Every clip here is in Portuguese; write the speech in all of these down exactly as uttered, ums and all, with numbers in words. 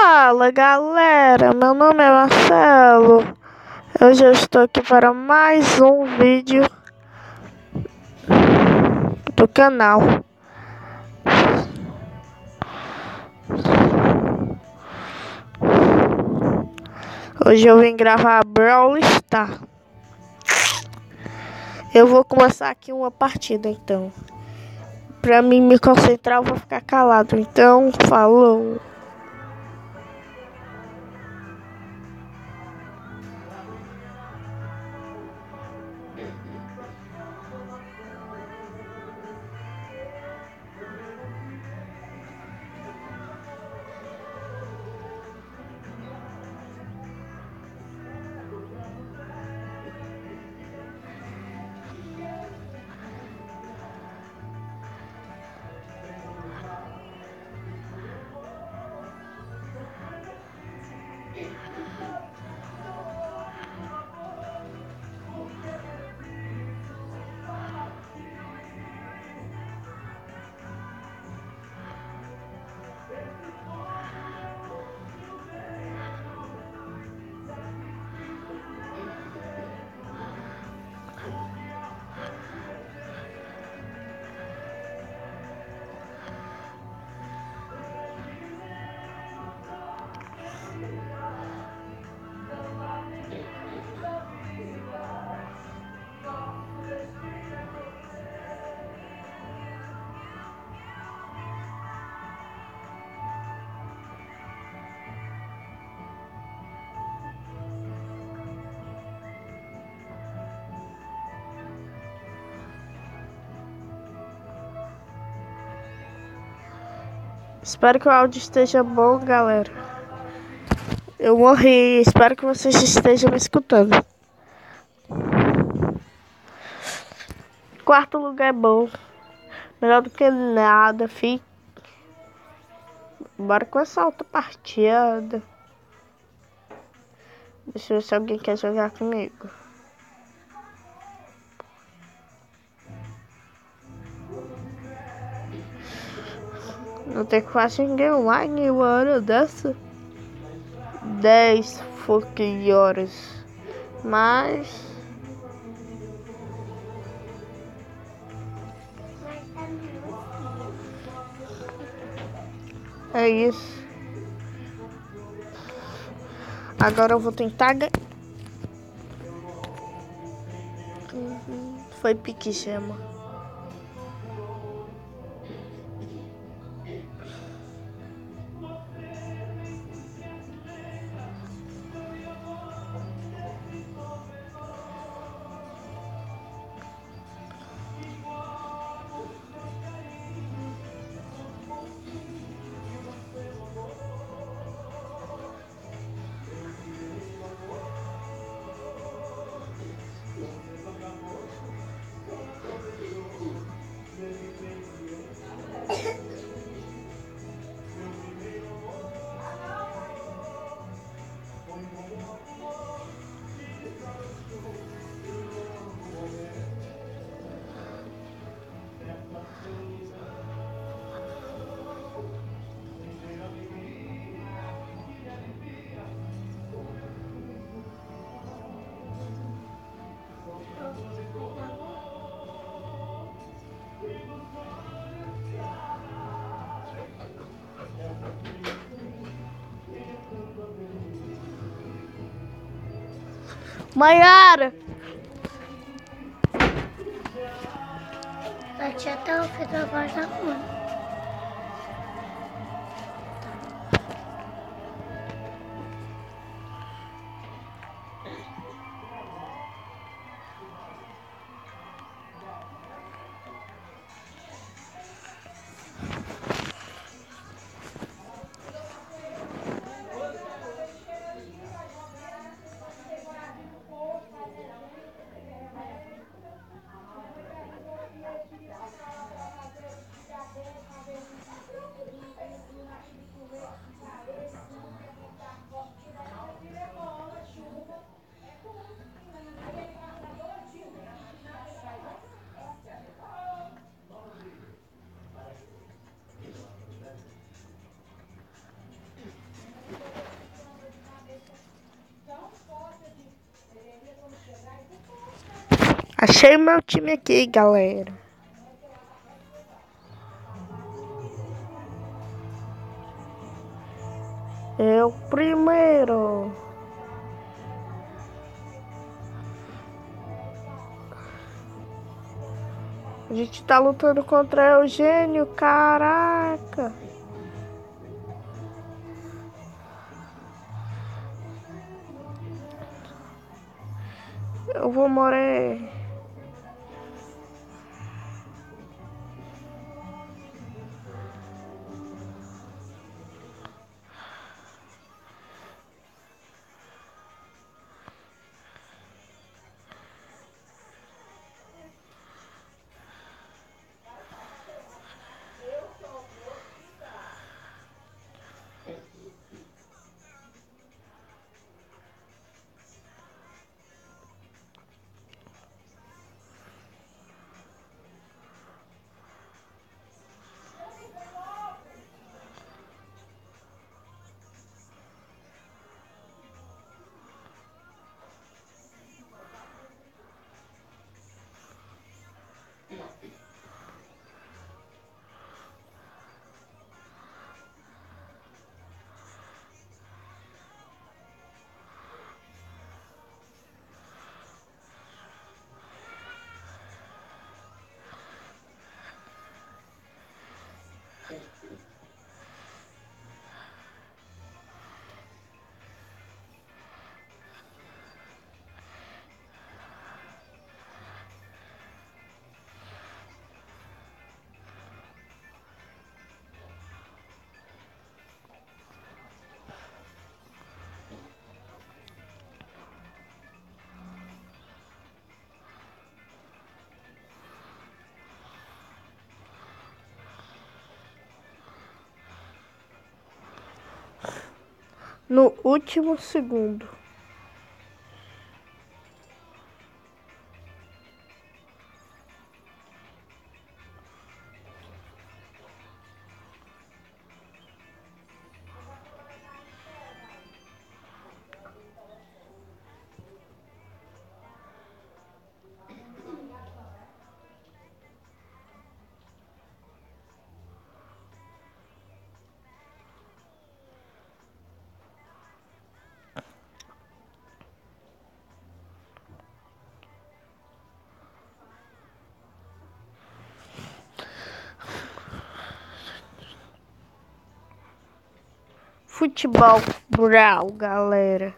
Fala galera, meu nome é Marcelo. Eu já estou aqui para mais um vídeo do canal. Hoje eu vim gravar Brawl Stars. Eu vou começar aqui uma partida então. Pra mim me concentrar eu vou ficar calado. Então, falou. Espero que o áudio esteja bom, galera. Eu morri, espero que vocês estejam me escutando. Quarto lugar é bom. Melhor do que nada, fi. Bora com essa outra partida. Deixa eu ver se alguém quer jogar comigo. Não tem quase ninguém online uma hora dessa. Dez fucking horas. Mas... é isso. Agora eu vou tentar ganhar. Uhum. Foi pique gema. Maiara! Bati até o fim da voz da mãe. Achei meu time aqui, galera. Eu primeiro. A gente tá lutando contra Eugênio, caraca. Eu vou morrer. No último segundo. Futebol rural, galera.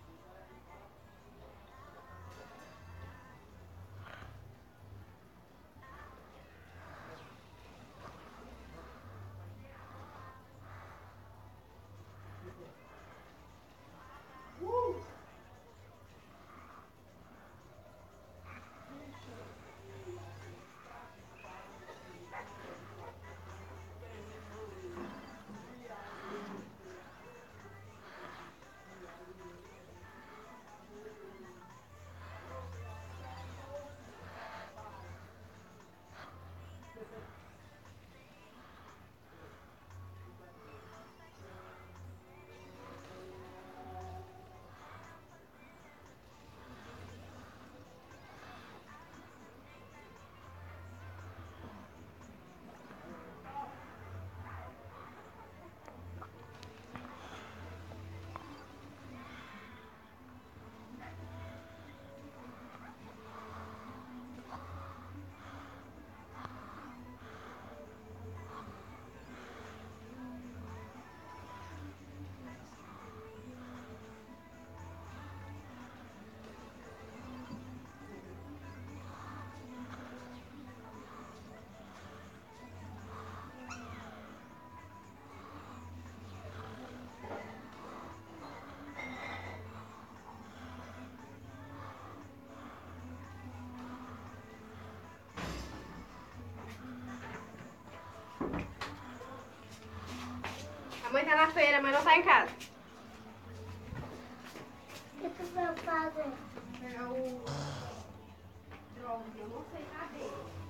A mãe tá na feira, mas não tá em casa. O que tu vai fazer? Pegar o... Droga, eu não sei cadê.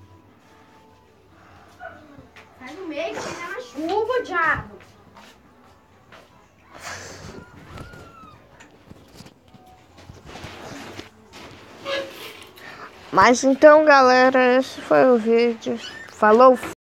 Sai no meio, que tá na chuva, diabo. Mas então, galera, esse foi o vídeo. Falou!